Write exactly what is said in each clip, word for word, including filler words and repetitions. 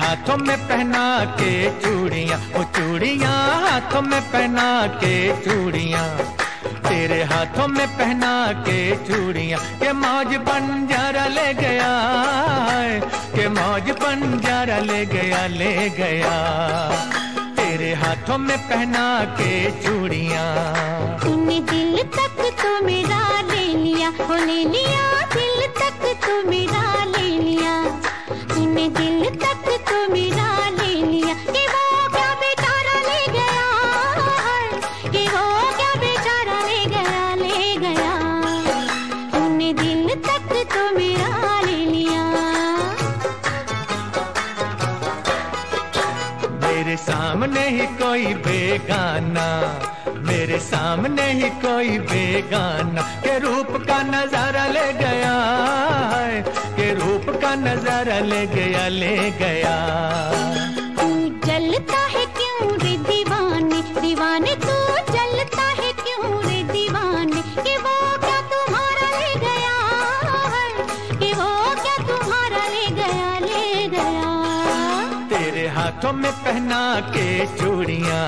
हाथों में पहना के चूड़ियां, वो चूड़ियां हाथों में पहना के चूड़ियां, तेरे हाथों में पहना के चूड़ियां, के मौज बंजारा ले गया है, के मौज बंजारा ले गया ले गया, तेरे हाथों में पहना के चूड़ियां। तूने दिल तक तो मेरा ले लिया, हो ले लिया, दिल तक तो मेरा ले लिया, तूने दिल तक तो मेरा ले लिया, कि वो क्या बेचारा ले गया है, कि वो क्या बेचारा ले गया ले गया, तूने दिल तक तो मेरा ले लिया। मेरे सामने ही कोई बेगाना, मेरे सामने ही कोई बेगाना, के रूप का नजारा ले गया है, के रूप का नजारा ले गया ले गया। तू जलता है क्यों रे दीवाने, दीवाने तू जलता है क्यों रे दीवाने, कि वो क्या तुम्हारा ले गया है, कि वो क्या तुम्हारा ले गया ले गया, तेरे हाथों में पहना के चूड़ियां।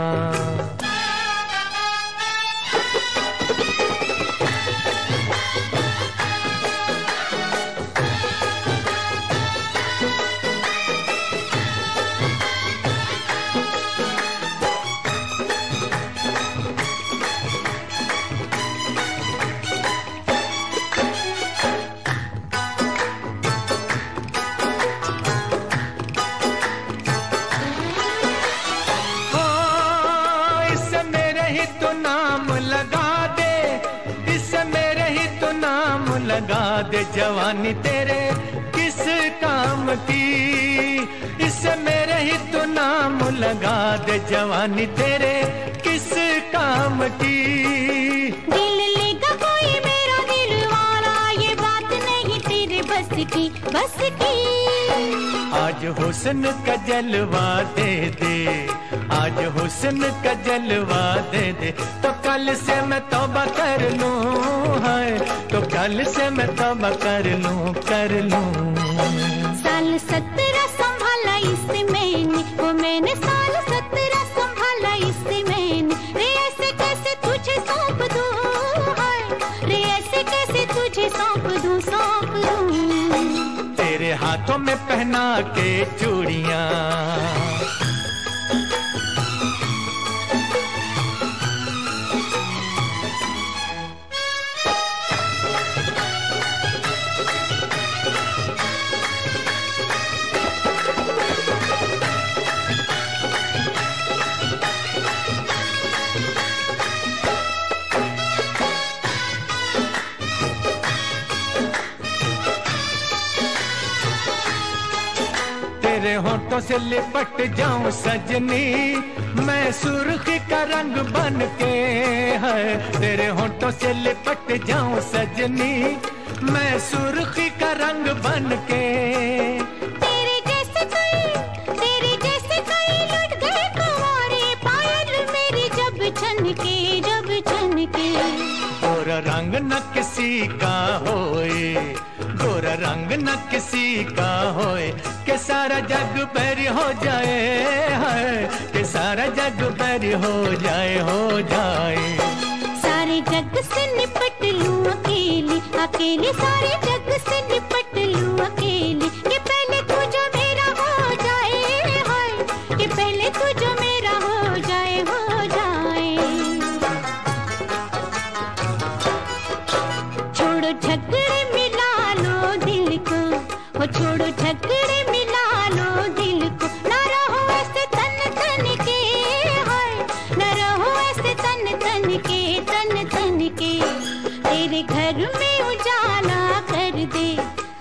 तो नाम लगा दे, इससे मेरे ही तो नाम लगा दे, जवानी तेरे किस काम की, इससे मेरे ही तो नाम लगा दे, जवानी तेरे किस काम की। दिल लेगा कोई मेरा दिल वाला, ये बात नहीं तेरे बस की बस की, आज हुस्न का जलवा दे दे, आज हुस्न का जलवा दे दे, तो कल से मैं तौबा कर लूं है, तो कल से मैं तौबा कर लूं कर लूं। साल सत्रह संभाला इससे मैंने, वो मैंने साल सत्रह संभाला इससे मैंने, रे ऐसे कैसे तुझे सौंप दूं है, रे ऐसे कैसे तुझे सौंप दूं सौंप दूं, तेरे हाथों में पहना के चूड़ियां। तेरे होठों से लिपट जाऊं सजनी, मैं सुर्खी का रंग बन के है, तेरे होठों से लिपट जाऊं सजनी, मैं सुर्खी का रंग बन के। तेरे जैसे कोई, तेरे जैसे कोई लुट गए कुंवारे, पायल मेरी जब छनके जब छनके, गोरा रंग न किसी का होए, गोरा रंग न किसी का होए, के सारा जग बैरी हो जाए है, के सारा जग बैरी हो जाए हो जाए, सारे जग से निपट लूं अकेली अकेली, सारे जग से निपट लूं अकेली, कि पहले तू जो मेरा हो जाए है, कि पहले तू जो मेरा हो जाए हो जाए। छोड़ो झगड़े मिला लो दिल को, हो छोड़ो झगड़े मिला लो दिल को, ना रहो ऐसे तन तन के है, ना रहो ऐसे तन तन के तन तन के, तेरे घर में उजाला कर दे,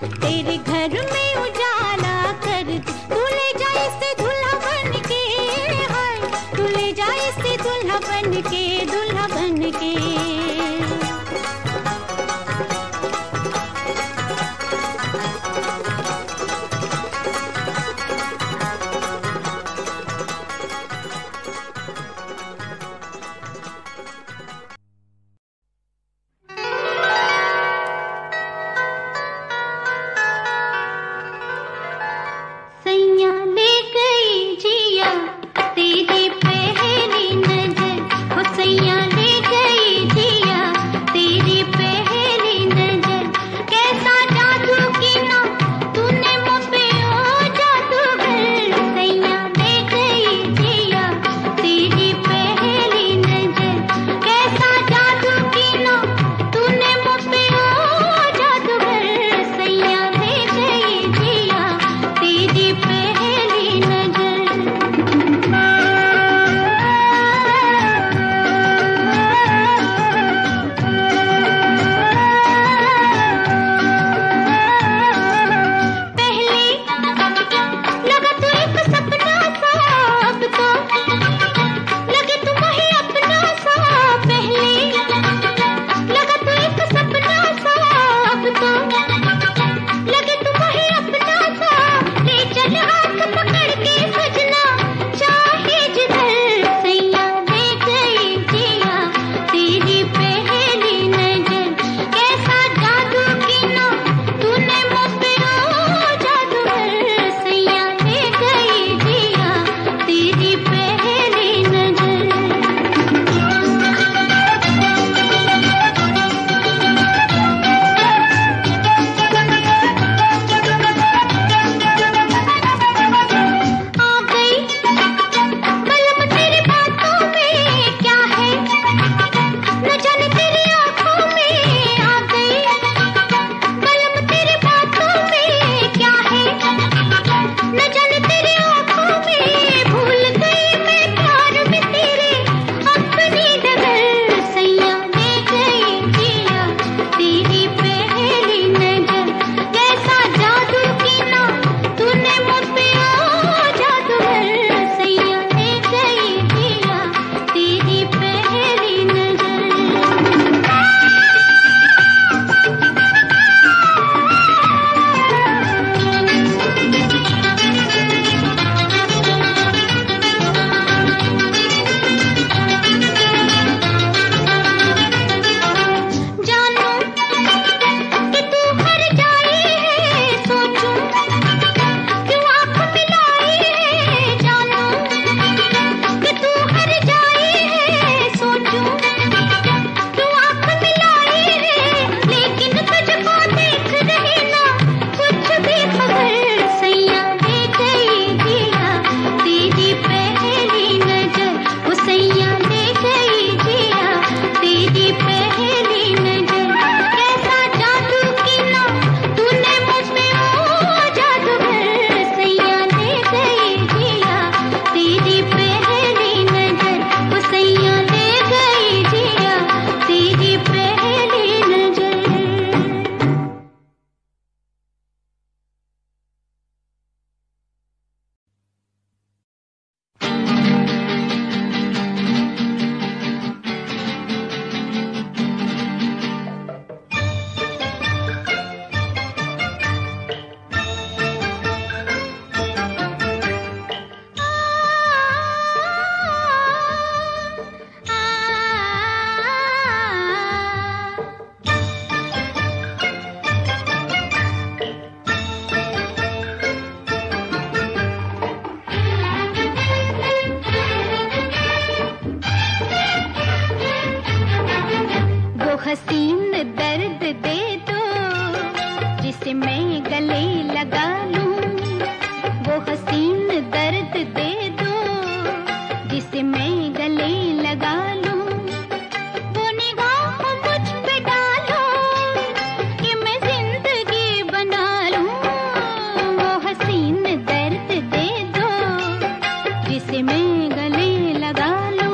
हसीन दर्द दे दो जिसे मैं गले लगा लूं। वो निगाह मुझ पे डालो कि मैं जिंदगी बना लूं। वो हसीन दर्द दे दो जिसे मैं गले लगा लूं।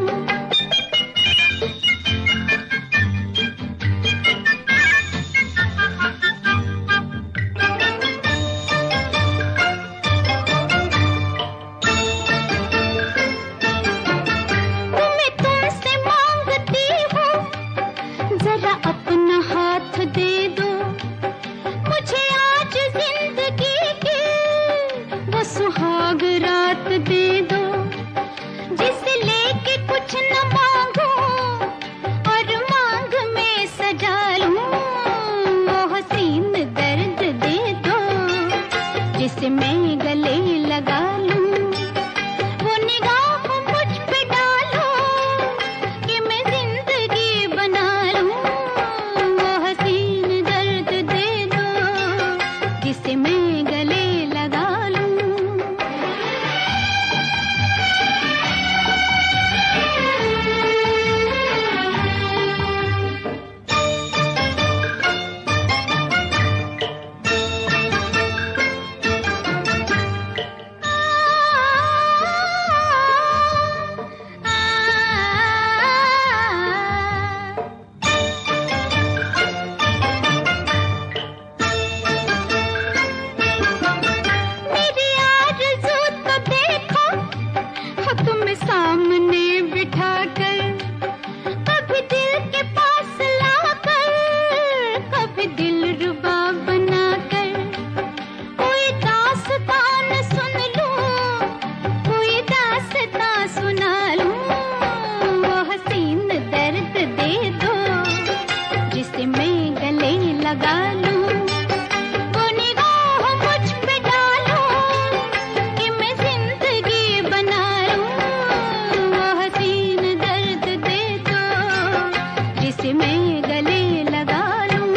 अपना हाथ दे दो मुझे आज जिंदगी की वो सुहाग रात दे दो जिसे लेके कुछ न मांगो और मांग में सजा लूं। वो हसीन दर्द दे दो जिसे मैं गले लगा लूं। वो निगाह मुझ पे डालो कि मैं जिंदगी बना लूं। जिसे मैं गले लगा लूं। सामने बिठा कर कभी दिल के पास लाकर कभी दिल रुबा बना कर कोई दास्तान सुन लूं कोई दास्तान सुना लूं। वो हसीन दर्द दे दो जिसे मैं गले लगा लूं। वो निगाह मुझ पे डालो कि मैं जिंदगी बना लूं। जिसे मैं गले लगा लूं।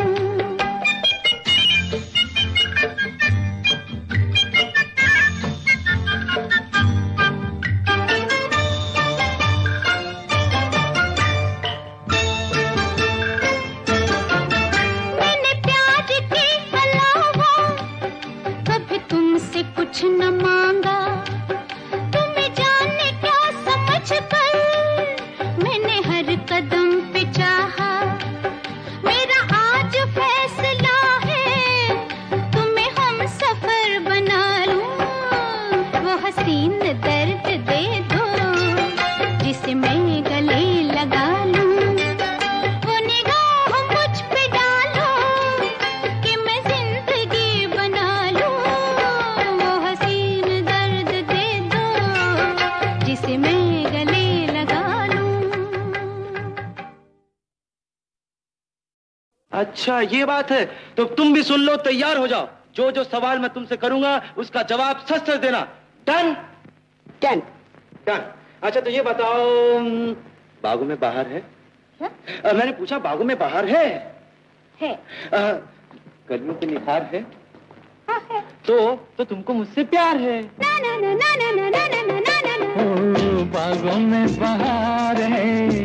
मैंने प्यार के अलावा कभी तुमसे कुछ न मांगा। तुम्हें जाने क्या समझ कर मैंने हर कदम पे चाहा। मेरा आज फैसला है तुम्हें हम सफर बना लूं। वो हसीन दर्द दे दो जिसे मैं गले लगा लूं। वो निगाह मुझ पे डालो कि मैं जिंदगी बना लूं। वो हसीन दर्द दे दो जिसे मैं गले लगा लूं। अच्छा ये बात है, तो तुम भी सुन लो, तैयार हो जाओ। जो जो सवाल मैं तुमसे करूंगा उसका जवाब सच सच देना। डन? Done done. अच्छा तो ये बताओ, बागों में बाहर है? आ, मैंने पूछा बागों में बाहर है? है। कलियों पे निखार है? हाँ है। तो तो तुमको मुझसे प्यार है? ना ना ना ना ना ना ना ना ना ना ना। ओ बागों में बाहर है,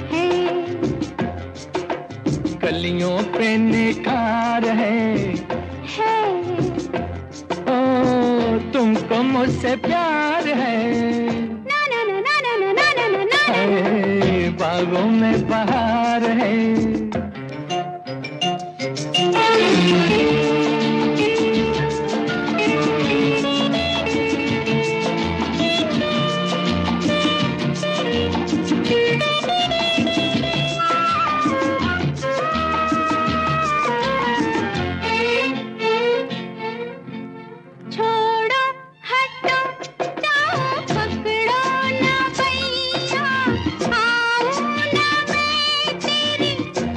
कलियों पे निखार है, है। ओ तुमको मुझसे प्यार है। ना ना ना ना ना ना ना ना ना। हाय, बागों में बाहर है। छोड़ो हटो जाओ पकड़ो ना भैया, आओ ना मैं तेरी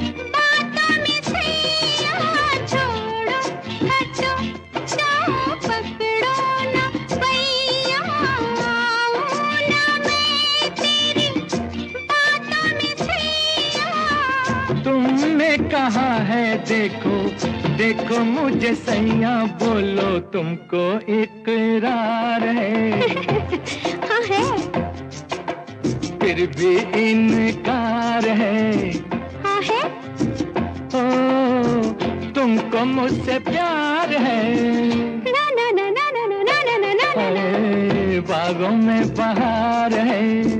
कहा है देखो देखो मुझे सैया, बोलो तुमको इकरार है। हाँ है। फिर भी इनकार है। हाँ है। ओ तुमको मुझसे प्यार है। ना ना ना ना ना ना ना ना ना ना ना। बागों में बहार है।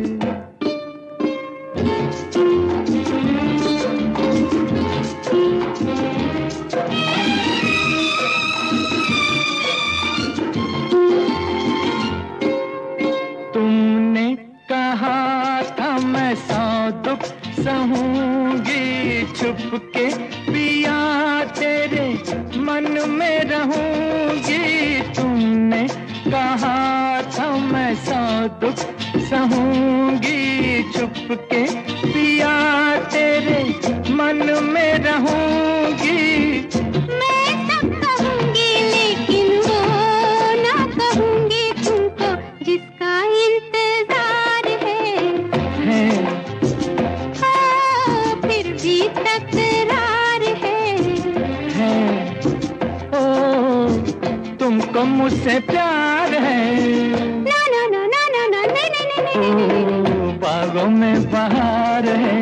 तुमने कहा था मैं सौ दुख सहूंगी, छुप के पिया तेरे मन में रहूंगी। तुमने कहा था मैं सौ दुख सहूंगी, छुप के पिया तेरे मन में रहूंगी। मैं सब कहूंगी लेकिन वो ना कहूंगी तुमको जिसका इंतजार है। है हाँ, फिर भी तकरार है। है ओ तुमको मुझसे प्यार है। ना ना ना ना ना ना नहीं नहीं नहीं नहीं नहीं नहीं। ओ बागों में बहार है।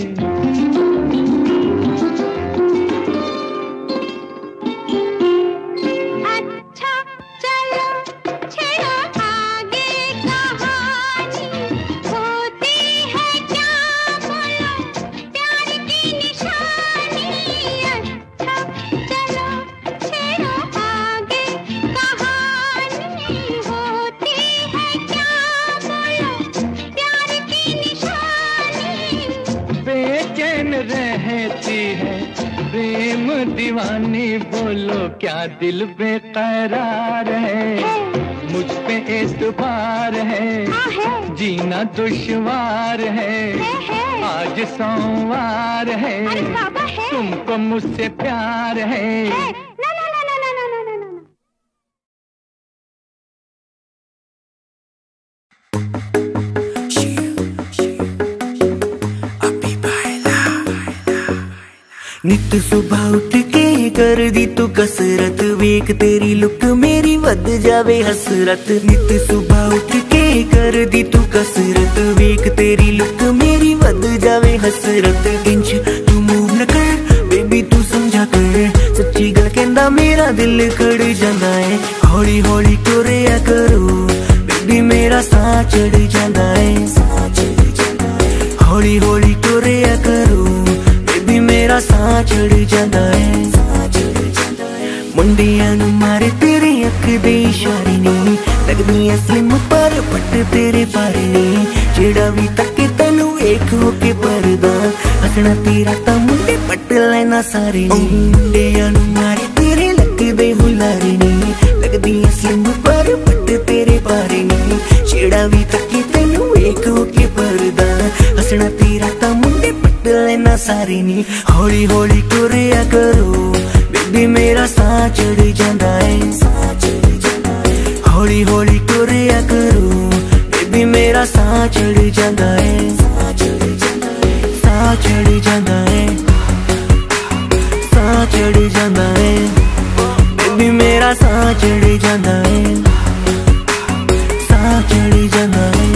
अच्छा चलो छेड़ो आगे कहानी, होती है क्या बोलो प्यार की निशानी। अच्छा चलो छेड़ो आगे कहानी, होती है क्या बोलो प्यार की निशानी। बेचैन रहती है प्रेम दीवानी, बोलो क्या दिल बेकरार है। मुझ पे एतबार है, हाँ है। जीना दुश्वार है। है, है। आज सोमवार है, अरे बाबा है। तुमको मुझसे प्यार है। है। ना ना ना ना ना ना ना ना ना। नित सुबह उठ के कर दी तू कसरत, वेख तेरी लुक मेरी वध जावे हसरत। नित सुबह उठ के कर दी तू कसरत, वेख तेरी लुक मेरी वध जावे हसरत। इंच तू मूव न कर बेबी तू समझा कर, सच्ची गल कहंदा मेरा दिल कड़ जांदा है। हौली हौली टुरिया करो बेबी मेरा साह चढ़ जांदा है। हौली हौली टुरिया करो बेबी मेरा साह चढ़ जांदा है। मुंडियां नूं मारे तेरे अख दे इशारे ने, लगदी ऐ स्लिम पर पट तेरे पारे ने। जेड़ा भी तके तैनू वेख हो के परदा, हसना तेरा तां मुंडे पट लेना सारे ने। मुंडियां नूं मारे तेरे लगदे हुलारे ने, लगदी ऐ स्लिम पर पट तेरे पारे ने। जेड़ा भी तके तैनू वेख हो के परदा, हसना तेरा तां मुंडे पट लेना सारे ने। हौली हौली टुरिया करो बेबी मेरा साह चढ़ जांदा है। हौली हौली टुरिया करो बेबी मेरा साह चढ़ जांदा है। साह चढ़ जांदा है। साह चढ़ जांदा है। बेबी मेरा साह चढ़ जांदा है। साह चढ़ जांदा है।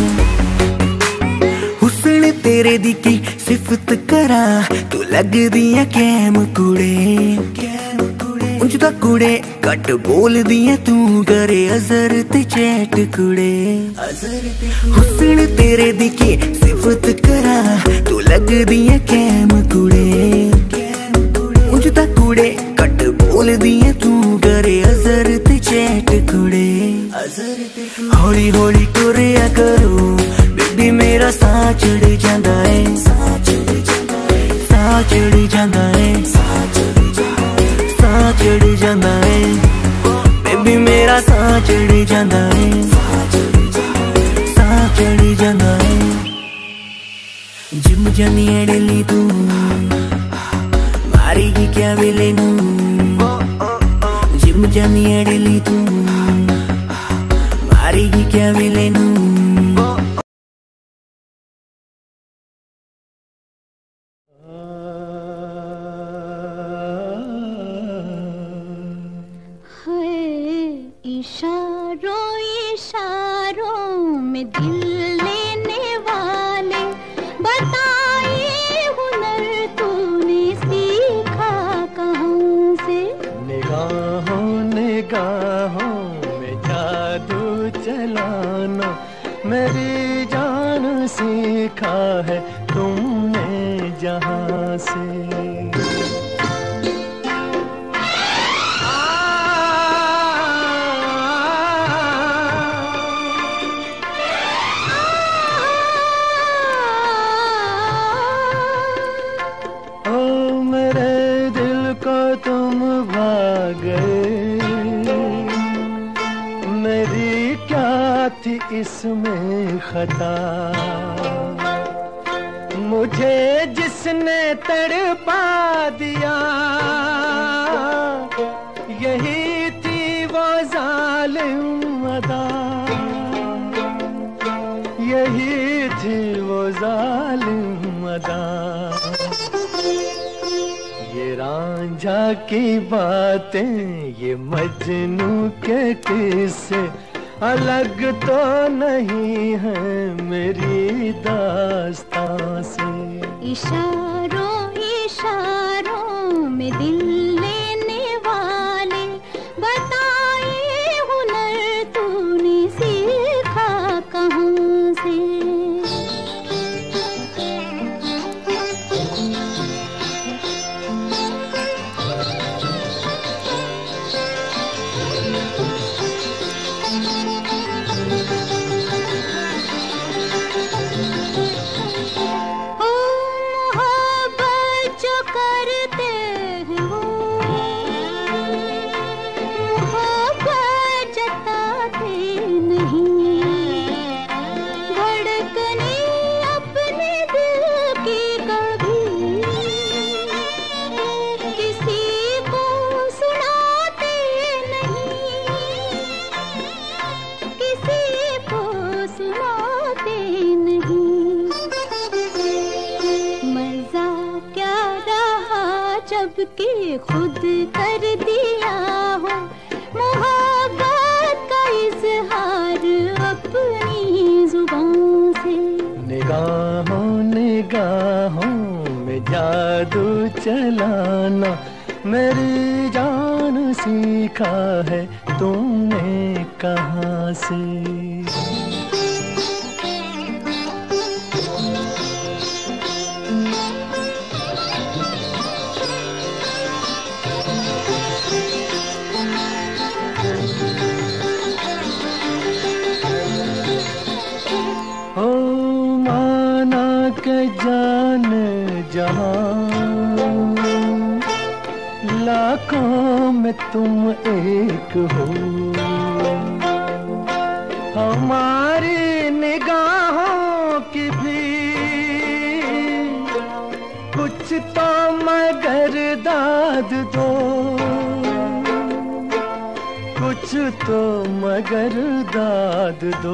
हुस्न तेरे दी की सिफत करा, तू लगदी है कैम कुड़े। उंज दा कुड़े घट बोलदी है तू, करे अजर ते चैट कुड़े। हुस्न तेरे दी की सिफत करा, तू लगदी है कैम कुड़े। उंज दा कुड़े घट बोलदी है तू, करे अजर ते चैट कुड़े। हौली हौली टुरिया करो बेबी मेरा साह चढ़ जांदा है। साह चढ़ जांदा है। साह चढ़ जांदा है। बेबी मेरा साह चढ़ जांदा है। साह चढ़ जांदा है। जिम जानी है डेली तू, मारेगी क्या वेले नू। जिम जानी है डेली तू, मारेगी क्या वेले नू। इशारों में दिल लेने वाले, बताइए हुनर तूने सीखा कहाँ से? निगाहों निगाहों में जादू चलाना मेरी जान सीखा है तुमने जहाँ से। तुम भाग गए, मेरी क्या थी इसमें खता? मुझे जिसने तड़पा दिया यही थी वो जालिम अदा, यही थी वो जालिम अदा। ये रांझा की बातें, ये मजनू के किस्से अलग तो नहीं है मेरी दास्तां से। इशारों इशारों में दिल लेने वाले, बताइए हुनर तूने सीखा कहाँ से? के खुद कर दिया हो मोहब्बत का इजहार अपनी जुबान से। निगाहों निगाहों में जादू चलाना मेरी जान सीखा है तुमने कहाँ से? के जान जहां लाखों में तुम एक हो, हमारी निगाहों की भी कुछ तो मगर दाद दो, कुछ तो मगर दाद दो।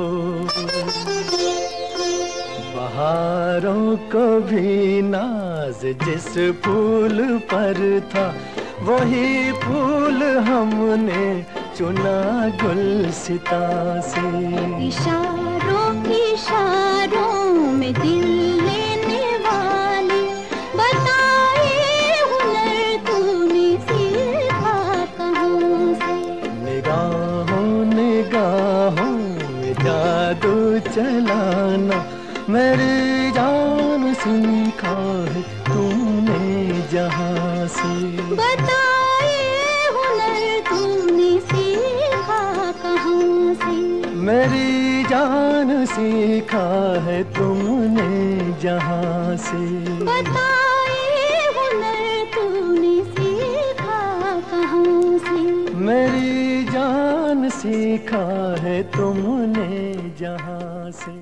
बहारों को भी नाज जिस फूल पर था वही फूल हमने चुना गुलसिता से। इशारों इशारों में दिल लेने वाले, बताए हुनर तूने सीखा कहाँ से? निगाहों निगाहों में जादू चलाना मेरी जान सीखा है तुमने जहाँ से। बताए हुनर तूने सीखा कहाँ से? मेरी जान सीखा है तुमने जहाँ से। बताए हुनर तूने सीखा कहाँ से? मेरी जान सीखा है तुमने जहाँ से।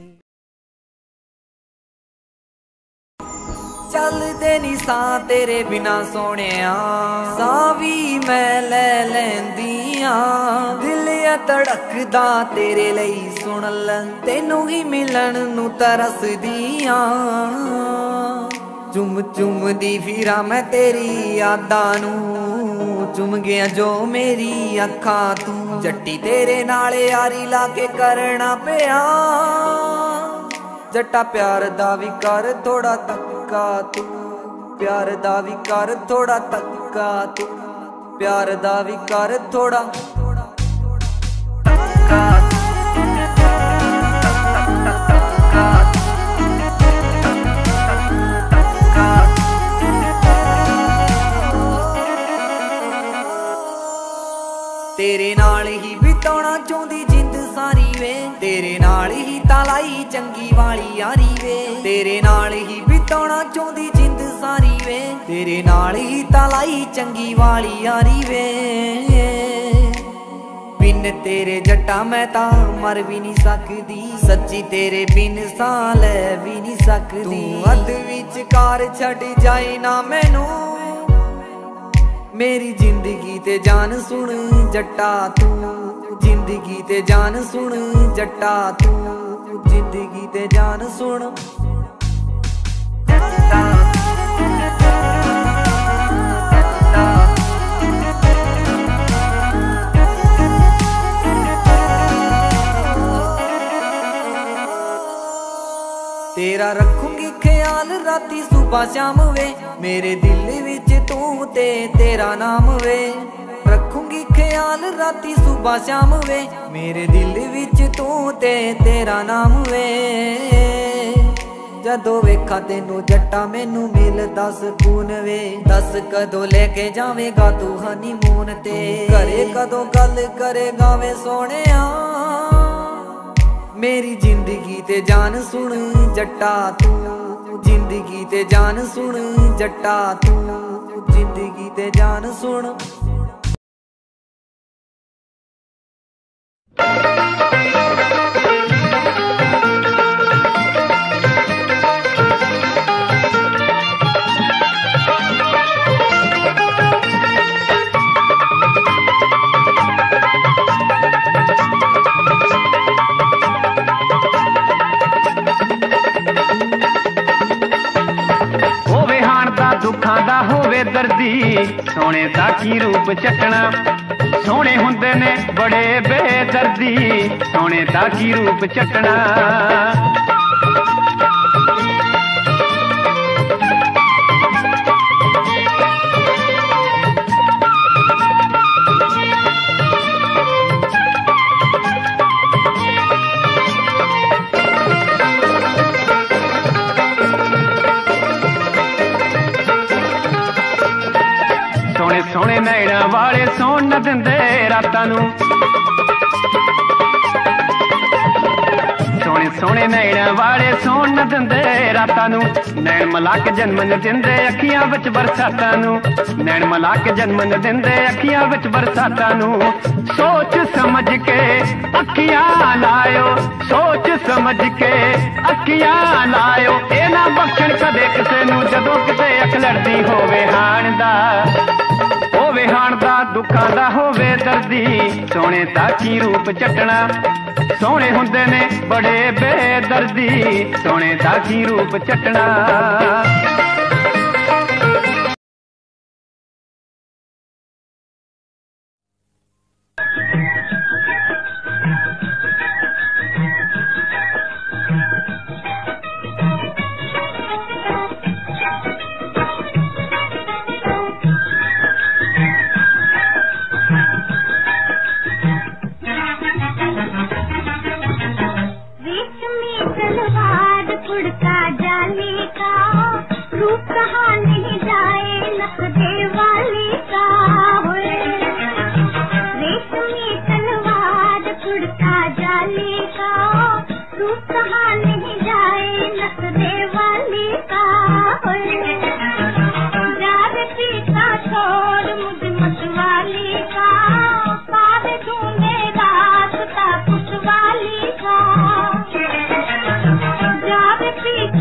चलदे नी सां तेरे बिना सोहणिया, सां वी मैं ले लैंदियां, दिल आ धड़कदा तेरे लई सुन ले, तेनू ही मिलन नू तरसदियां। चुम चुम दी फिरा मैं तेरी यादां नू, चुम गया जो मेरी अखा तू जट्टी तेरे नाल यारी लाके करना पिया जट्टा प्यार दा भी कर थोड़ा तक्का तू प्यार दा भी कर थोड़ा तक्का तू प्यार दा भी कर थोड़ा तक्का तेरे नाल ही बिताना चाहती जिंद सारी वे तेरे नाल ही तालाई चंगी वाली यारी वे तेरे नाल ही बिताना चाहती जिंद सारी वे तेरे नाल ही तालाई चंगी वाली यारी वे बिन तेरे जट्टा मैं ता मर भी नहीं सकदी सच्ची तेरे बिन सां लै भी नहीं सकदी तू अध विचकार छड़ जाए ना मैनू मेरी जिंदगी ते जान सुन जट्टा तू जिंदगी ते जान सुन जट्टा तू जिंदगी ते जान सुन तेरा रखूंगी ख्याल राती सुबह शाम वे मेरे दिल विच तू ते तेरा नाम वे रखूंगी ख्याल राती सुबह शाम वे मेरे दिल विच तू ते तेरा नाम वे जदों वेखा तेनू जट्टा मैनू मिलदा सकून वे दस कदों लेके जावेगा तू हनीमून ते करे कदों गल करेगा वे सोहणिया मेरी जिंदगी ते जान सुन जट्टा तू जिंदगी ते जान सुन जट्टा तू जिंदगी ते जान सुन दर्दी सोने दा की रूप चटना सोने हुंदे ने बड़े बेदर्दी सोने दा की रूप चटना सोने नैना वाले सोन न दिंदे रातां नूं सोने सोने नैना वाले सोन न दिंदे रातां नूं नैन मला के जन्म न दिंदे अखियां विच बरसातां नूं नैन मला के जन्म न दिंदे अखियां विच बरसातां नूं सोच समझ के अखियां लायो सोच समझ के अखियां लायो ए ना बख्शण कदे किसे नूं जदों किते अख लड़दी होवे हाण दा होवे हाण दा दुखां दा होवे दर्दी सोने दा की रूप चटना सोने हुंदे ने बड़े बेदर्दी सोने दा की रूप चटना Please.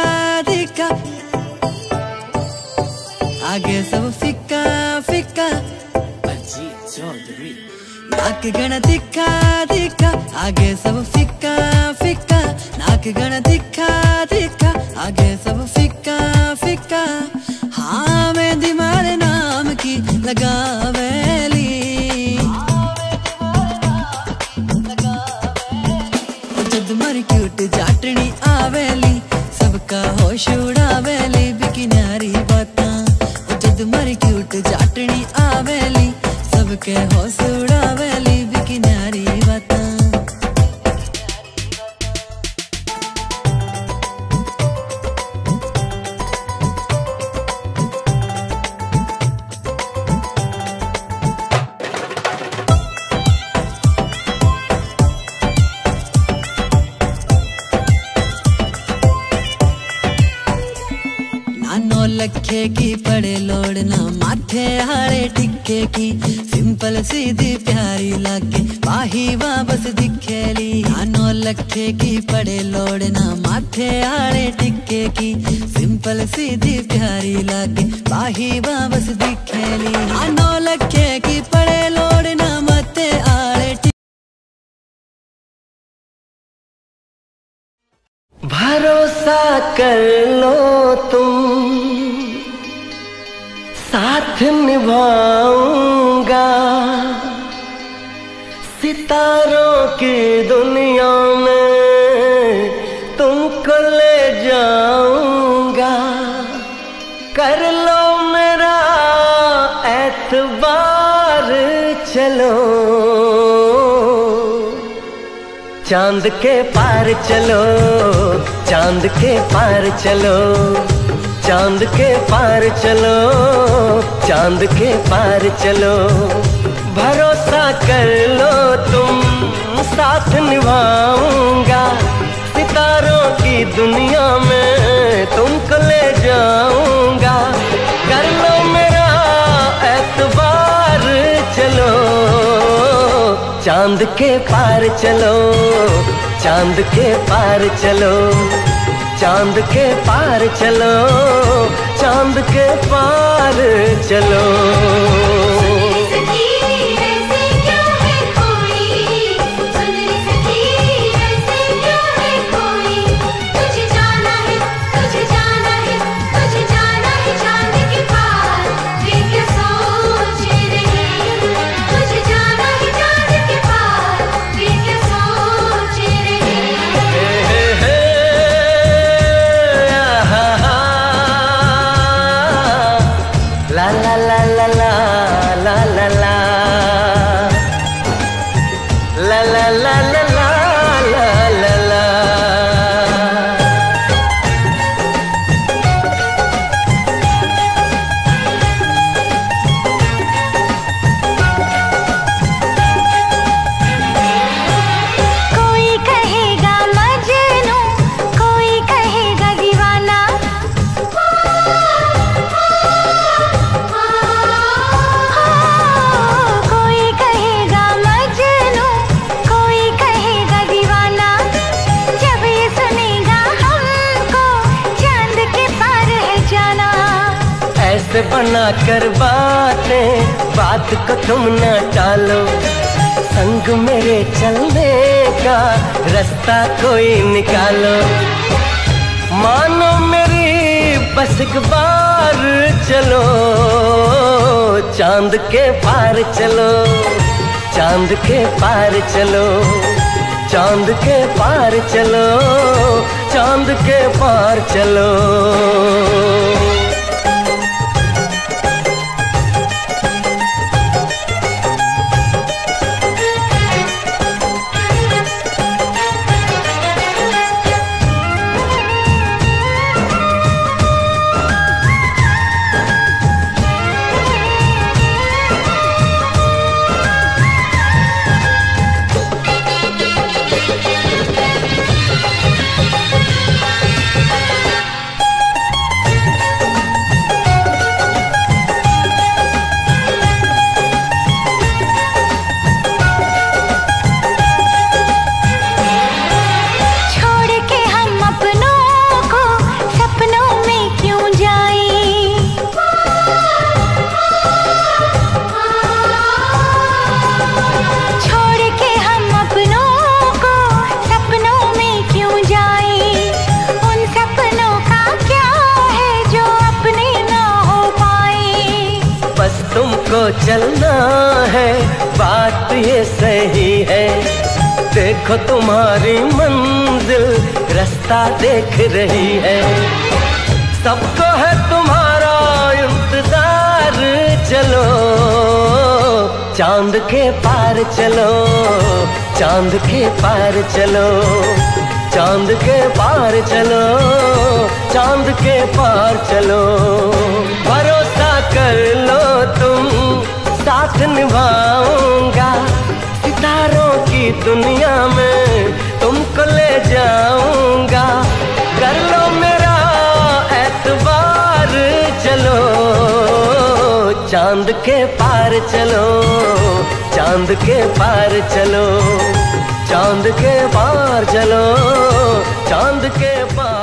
दिखा, आगे सब फिक्का फिक्का। नाक गण दिखा दिखा, आगे सब फिक्का फिक्का। नाक गण दिखा दिखा, आगे सब फिक्का फिक्का। हाँ मेहंदी मारे नाम की लगावेली, जद मर क्यूट जाटनी आवेली, सबका होश उड़ावेली बिकी न्यारी बातां। जद मर क्यूट जाटनी आवेली, सबके होश उड़ावेली बिकी न्यारी बातां। नौ लखे की पड़े लोड़ना, माथे हारे टिक्के की। सिंपल सीधी प्यारी लागे, बाही वापस दिखेली। नौ लखे की पड़े लोड़ना, माथे हारे टिक्के की। सिंपल सीधी प्यारी लागे, बाही वापस दिखेली। नौ लखे की पड़े लोड़ना, माथे हारे टिक्के। भरोसा कर लो तुम, साथ निभाऊंगा। सितारों की दुनिया में तुमको ले जाऊंगा। कर लो मेरा एतबार, चलो चांद के पार चलो, चांद के पार चलो, चांद के पार चलो, चांद के पार चलो। भरोसा कर लो तुम, साथ निभाऊंगा। सितारों की दुनिया में तुमको ले जाऊंगा। कर लो मेरा एतबार, चलो चांद के पार चलो, चांद के पार चलो, चांद के पार चलो, चांद के पार चलो। बना कर बातें, बात को तुम न टालो। संग मेरे चलने का रास्ता कोई निकालो। मानो मेरी बस एक बार चलो, चांद के पार चलो, चांद के पार चलो, चांद के पार चलो, चांद के पार चलो। चलना है, बात ये सही है। देखो तुम्हारी मंजिल रास्ता देख रही है। सबको है तुम्हारा इंतजार, चलो चांद के पार चलो, चांद के पार चलो, चांद के पार चलो, चांद के पार चलो। भरोसा कर लो तुम, साथ निभाऊंगा, सितारों की दुनिया में तुमको ले जाऊंगा। कर लो मेरा एतबार, चलो चांद के पार चलो, चांद के पार चलो, चांद के पार चलो, चांद के पार।